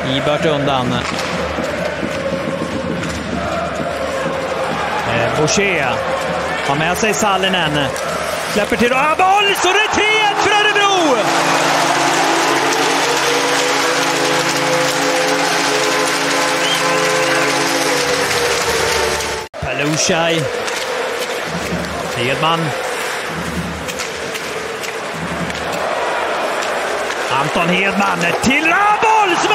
Ibert undan. Boucher har med sig Sallinen. Släpper till Abols och det är 3-1 för Örebro! Palushaj. Hedman. Anton Hedman till Abols!